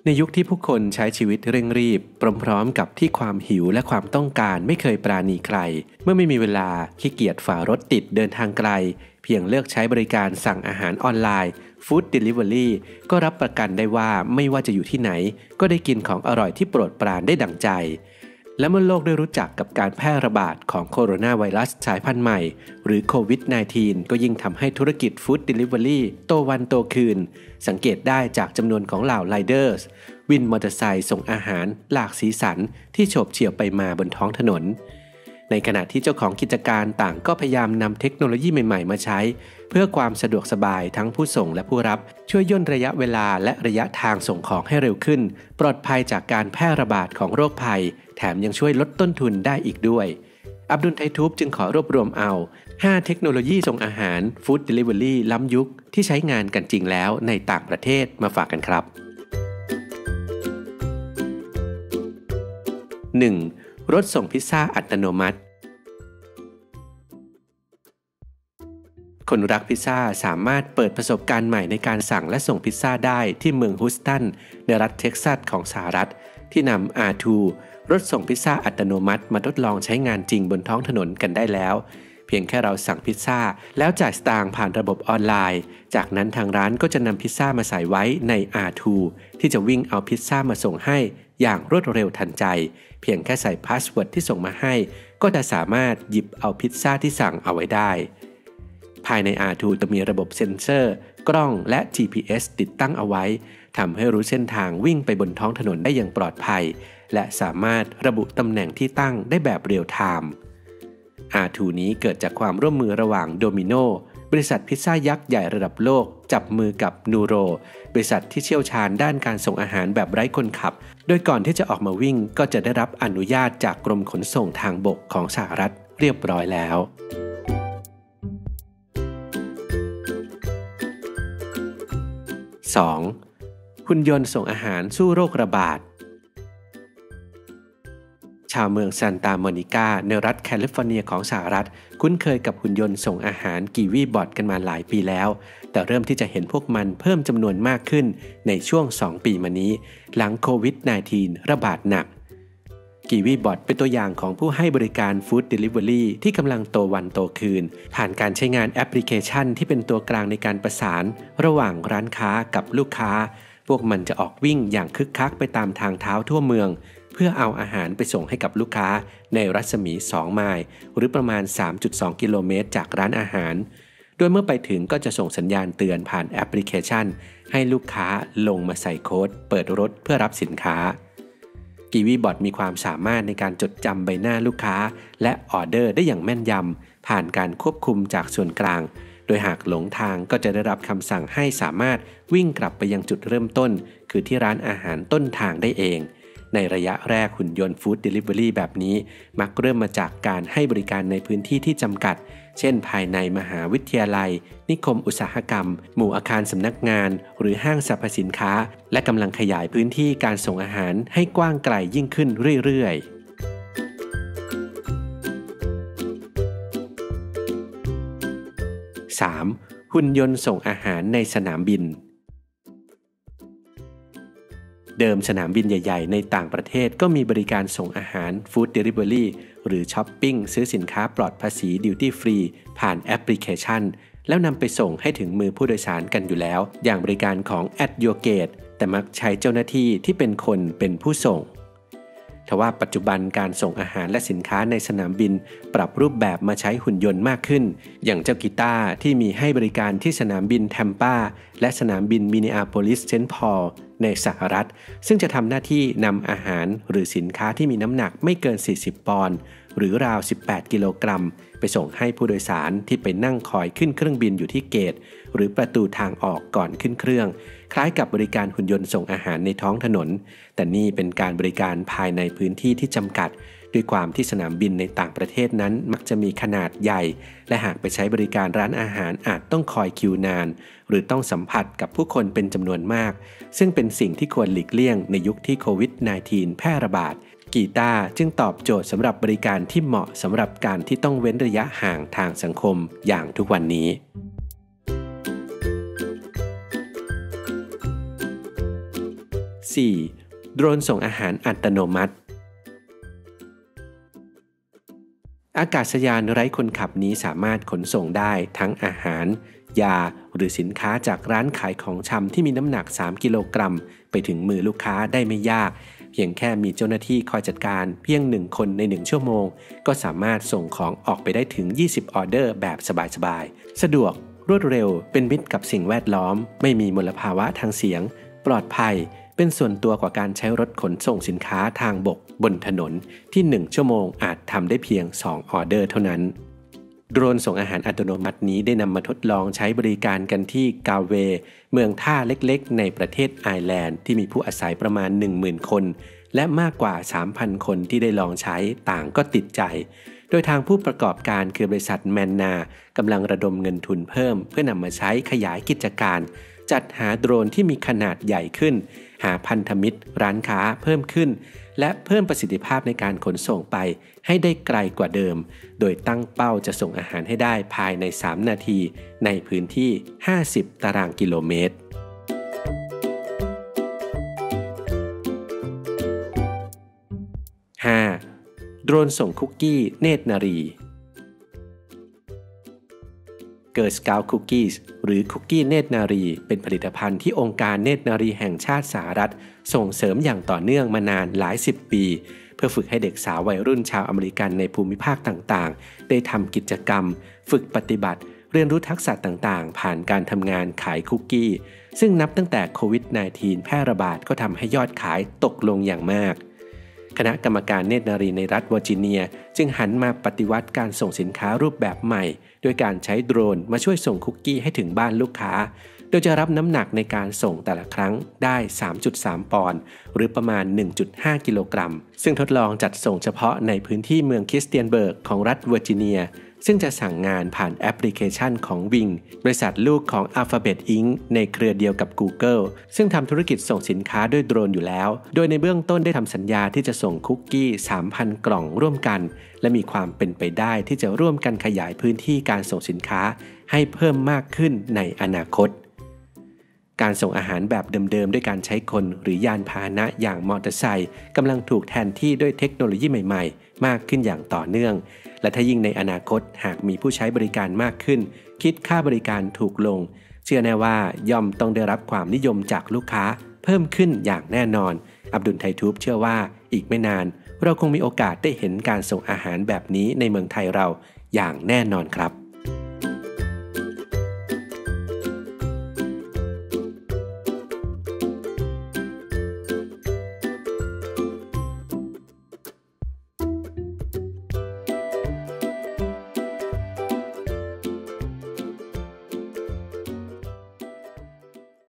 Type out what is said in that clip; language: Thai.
ในยุคที่ผู้คนใช้ชีวิตเร่งรีบพร้อมๆกับที่ความหิวและความต้องการไม่เคยปราณีใครเมื่อไม่มีเวลาขี้เกียจฝ่ารถติดเดินทางไกลเพียงเลือกใช้บริการสั่งอาหารออนไลน์ Food Delivery ก็รับประกันได้ว่าไม่ว่าจะอยู่ที่ไหนก็ได้กินของอร่อยที่โปรดปรานได้ดั่งใจและเมื่อโลกได้รู้จักกับการแพร่ระบาดของโคโรนาไวรัสสายพันธุ์ใหม่หรือโควิด -19 ก็ยิ่งทำให้ธุรกิจ Food Delivery โตวันโตคืนสังเกตได้จากจำนวนของเหล่าไรเดอร์วินมอเตอร์ไซค์ส่งอาหารหลากสีสันที่โฉบเฉี่ยวไปมาบนท้องถนนในขณะที่เจ้าของกิจการต่างก็พยายามนำเทคโนโลยีใหม่ๆมาใช้เพื่อความสะดวกสบายทั้งผู้ส่งและผู้รับช่วยย่นระยะเวลาและระยะทางส่งของให้เร็วขึ้นปลอดภัยจากการแพร่ระบาดของโรคภัยแถมยังช่วยลดต้นทุนได้อีกด้วยอับดุลไททูบจึงขอรวบรวมเอา5เทคโนโลยีส่งอาหาร Food Delivery ล้ำยุคที่ใช้งานกันจริงแล้วในต่างประเทศมาฝากกันครับ 1. รถส่งพิซซ่าอัตโนมัติคนรักพิซซ่าสามารถเปิดประสบการณ์ใหม่ในการสั่งและส่งพิซซ่าได้ที่เมืองฮูสตันในรัฐเท็กซัสของสหรัฐที่นำ R2 รถส่งพิซซ่าอัตโนมัติมาทดลองใช้งานจริงบนท้องถนนกันได้แล้วเพียงแค่เราสั่งพิซซ่าแล้วจ่ายสตางค์ผ่านระบบออนไลน์จากนั้นทางร้านก็จะนำพิซซ่ามาใส่ไว้ใน R2 ที่จะวิ่งเอาพิซซ่ามาส่งให้อย่างรวดเร็วทันใจเพียงแค่ใส่พาสเวิร์ดที่ส่งมาให้ก็จะสามารถหยิบเอาพิซซ่าที่สั่งเอาไว้ได้ภายใน R2 จะมีระบบเซ็นเซอร์กล้องและ GPS ติดตั้งเอาไว้ทำให้รู้เส้นทางวิ่งไปบนท้องถนนได้อย่างปลอดภัยและสามารถระบุตำแหน่งที่ตั้งได้แบบเรียลไทม์ R2 นี้เกิดจากความร่วมมือระหว่างโดมิโนบริษัทพิซซ่ายักษ์ใหญ่ระดับโลกจับมือกับนูโรบริษัทที่เชี่ยวชาญด้านการส่งอาหารแบบไร้คนขับโดยก่อนที่จะออกมาวิ่งก็จะได้รับอนุญาตจากกรมขนส่งทางบกของสหรัฐเรียบร้อยแล้ว 2. หุ่นยนต์ส่งอาหารสู้โรคระบาดชาวเมืองซานตาโมนิกาในรัฐแคลิฟอร์เนียของสหรัฐคุ้นเคยกับหุ่นยนต์ส่งอาหารกีวีบอทกันมาหลายปีแล้วแต่เริ่มที่จะเห็นพวกมันเพิ่มจำนวนมากขึ้นในช่วง2 ปีมานี้หลังโควิด -19 ระบาดหนักกีวีบอทเป็นตัวอย่างของผู้ให้บริการฟู้ดเดลิเวอรี่ที่กำลังโตวันโตคืนผ่านการใช้งานแอปพลิเคชันที่เป็นตัวกลางในการประสานระหว่างร้านค้ากับลูกค้าพวกมันจะออกวิ่งอย่างคึกคักไปตามทางเท้าทั่วเมืองเพื่อเอาอาหารไปส่งให้กับลูกค้าในรัศมี2 ไมล์หรือประมาณ 3.2 กิโลเมตรจากร้านอาหารโดยเมื่อไปถึงก็จะส่งสัญญาณเตือนผ่านแอปพลิเคชันให้ลูกค้าลงมาใส่โค้ดเปิดรถเพื่อรับสินค้ากีวีบอทมีความสามารถในการจดจำใบหน้าลูกค้าและออเดอร์ได้อย่างแม่นยำผ่านการควบคุมจากส่วนกลางโดยหากหลงทางก็จะได้รับคำสั่งให้สามารถวิ่งกลับไปยังจุดเริ่มต้นคือที่ร้านอาหารต้นทางได้เองในระยะแรกหุ่นยนต์ฟู้ดเดลิเวอรี่แบบนี้มักเริ่มมาจากการให้บริการในพื้นที่ที่จำกัดเช่นภายในมหาวิทยาลัยนิคมอุตสาหกรรมหมู่อาคารสำนักงานหรือห้างสรรพสินค้าและกำลังขยายพื้นที่การส่งอาหารให้กว้างไกลยิ่งขึ้นเรื่อยๆ 3. หุ่นยนต์ส่งอาหารในสนามบินเดิมสนามบินใหญ่ๆในต่างประเทศก็มีบริการส่งอาหารฟู้ดเดลิเวอรี่หรือช้อปปิ้งซื้อสินค้าปลอดภาษีดิวตี้ฟรีผ่านแอปพลิเคชันแล้วนำไปส่งให้ถึงมือผู้โดยสารกันอยู่แล้วอย่างบริการของ At Your Gate แต่มักใช้เจ้าหน้าที่ที่เป็นคนเป็นผู้ส่งทว่าปัจจุบันการส่งอาหารและสินค้าในสนามบินปรับรูปแบบมาใช้หุ่นยนต์มากขึ้นอย่างเจ้ากีตาร์ที่มีให้บริการที่สนามบินแทมปาและสนามบินมินนิอาโพลิสเซนต์พอลในสหรัฐซึ่งจะทำหน้าที่นำอาหารหรือสินค้าที่มีน้ำหนักไม่เกิน40 ปอนด์หรือราว18 กิโลกรัมไปส่งให้ผู้โดยสารที่ไปนั่งคอยขึ้นเครื่องบินอยู่ที่เกตหรือประตูทางออกก่อนขึ้นเครื่องคล้ายกับบริการหุ่นยนต์ส่งอาหารในท้องถนนแต่นี่เป็นการบริการภายในพื้นที่ที่จำกัดด้วยความที่สนามบินในต่างประเทศนั้นมักจะมีขนาดใหญ่และหากไปใช้บริการร้านอาหารอาจต้องคอยคิวนานหรือต้องสัมผัสกับผู้คนเป็นจำนวนมากซึ่งเป็นสิ่งที่ควรหลีกเลี่ยงในยุคที่โควิด -19 แพร่ระบาดกีตาร์จึงตอบโจทย์สำหรับบริการที่เหมาะสำหรับการที่ต้องเว้นระยะห่างทางสังคมอย่างทุกวันนี้ 4. 4. โดรนส่งอาหารอัตโนมัติอากาศยานไร้คนขับนี้สามารถขนส่งได้ทั้งอาหารยาหรือสินค้าจากร้านขายของชำที่มีน้ำหนัก3กิโลกรัมไปถึงมือลูกค้าได้ไม่ยากเพียงแค่มีเจ้าหน้าที่คอยจัดการเพียง1คนใน1ชั่วโมงก็สามารถส่งของออกไปได้ถึง20ออเดอร์แบบสบายๆสะดวกรวดเร็วเป็นมิตรกับสิ่งแวดล้อมไม่มีมลภาวะทางเสียงปลอดภัยเป็นส่วนตัวกว่าการใช้รถขนส่งสินค้าทางบกบนถนนที่1ชั่วโมงอาจทำได้เพียง2ออเดอร์เท่านั้นโดรนส่งอาหารอัตโนมัตินี้ได้นำมาทดลองใช้บริการกันที่กาเวเมืองท่าเล็กๆในประเทศไอร์แลนด์ที่มีผู้อาศัยประมาณ 10,000 คนและมากกว่า 3,000 คนที่ได้ลองใช้ต่างก็ติดใจโดยทางผู้ประกอบการคือบริษัทแมนนากำลังระดมเงินทุนเพิ่มเพื่อนำมาใช้ขยายกิจการจัดหาโดรนที่มีขนาดใหญ่ขึ้นหาพันธมิตรร้านค้าเพิ่มขึ้นและเพิ่มประสิทธิภาพในการขนส่งไปให้ได้ไกลกว่าเดิมโดยตั้งเป้าจะส่งอาหารให้ได้ภายใน3นาทีในพื้นที่50ตารางกิโลเมตร 5. โดรนส่งคุกกี้เนตรนารีGirl Scout Cookies หรือคุกกี้เนตรนารีเป็นผลิตภัณฑ์ที่องค์การเนตรนารีแห่งชาติสหรัฐส่งเสริมอย่างต่อเนื่องมานานหลาย10ปีเพื่อฝึกให้เด็กสาววัยรุ่นชาวอเมริกันในภูมิภาคต่างๆได้ทำกิจกรรมฝึกปฏิบัติเรียนรู้ทักษะต่างๆผ่านการทำงานขายคุกกี้ซึ่งนับตั้งแต่โควิด -19 แพร่ระบาดก็ทำให้ยอดขายตกลงอย่างมากคณะกรรมการเนตรนารีในรัฐเวอร์จิเนียจึงหันมาปฏิวัติการส่งสินค้ารูปแบบใหม่โดยการใช้โดรนมาช่วยส่งคุกกี้ให้ถึงบ้านลูกค้าโดยจะรับน้ำหนักในการส่งแต่ละครั้งได้ 3.3 ปอนด์หรือประมาณ 1.5 กิโลกรัมซึ่งทดลองจัดส่งเฉพาะในพื้นที่เมืองคริสเตียนเบิร์กของรัฐเวอร์จิเนียซึ่งจะสั่งงานผ่านแอปพลิเคชันของ Wing บริษัทลูกของ Alphabet Inc. ในเครือเดียวกับ Google ซึ่งทำธุรกิจส่งสินค้าด้วยโดรนอยู่แล้วโดยในเบื้องต้นได้ทำสัญญาที่จะส่งคุกกี้ 3,000 กล่องร่วมกันและมีความเป็นไปได้ที่จะร่วมกันขยายพื้นที่การส่งสินค้าให้เพิ่มมากขึ้นในอนาคตการส่งอาหารแบบเดิมๆด้วยการใช้คนหรือยานพาหนะอย่างมอเตอร์ไซค์กำลังถูกแทนที่ด้วยเทคโนโลยีใหม่ๆมากขึ้นอย่างต่อเนื่องและถ้ายิ่งในอนาคตหากมีผู้ใช้บริการมากขึ้นคิดค่าบริการถูกลงเชื่อแน่ว่าย่อมต้องได้รับความนิยมจากลูกค้าเพิ่มขึ้นอย่างแน่นอนอับดุลไททูบเชื่อว่าอีกไม่นานเราคงมีโอกาสได้เห็นการส่งอาหารแบบนี้ในเมืองไทยเราอย่างแน่นอนครับ